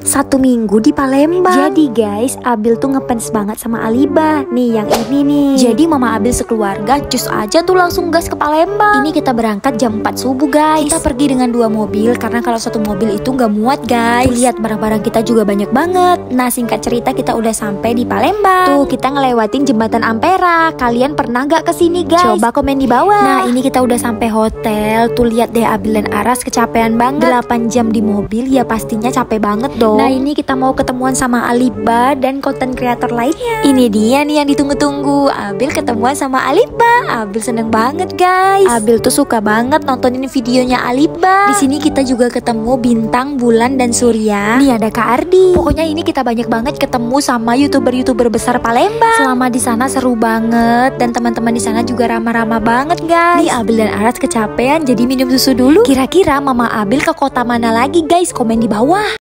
1 minggu di Palembang. Jadi guys, Abil tuh ngefans banget sama Aliba. Nih yang ini nih. Jadi mama Abil sekeluarga cus aja tuh langsung gas ke Palembang. Ini kita berangkat jam 4 subuh guys. Kita pergi dengan 2 mobil karena kalau satu mobil itu nggak muat guys. Tuh, lihat barang-barang kita juga banyak banget. Nah singkat cerita kita udah sampai di Palembang. Tuh kita ngelewatin jembatan Ampera. Kalian pernah gak kesini guys? Coba komen di bawah. Nah ini kita udah sampai hotel. Tuh lihat deh Abil dan Aras kecapean banget. 8 jam di mobil ya pastinya capek banget dong. Nah ini kita mau ketemuan sama Aliba dan konten kreator lainnya. Ini dia nih yang ditunggu-tunggu. Abil ketemuan sama Aliba. Abil seneng banget guys. Abil tuh suka banget nontonin videonya Aliba. Di sini kita juga ketemu Bintang, Bulan dan Surya. Nih ada Kak Ardi. Pokoknya ini kita banyak banget ketemu sama youtuber-youtuber besar Palembang. Selama di sana seru banget dan teman-teman di sana juga ramah-ramah banget guys. Nih Abil dan Aras kecapean jadi minum susu dulu. Kira-kira Mama Abil ke kota mana lagi guys? Komen di bawah.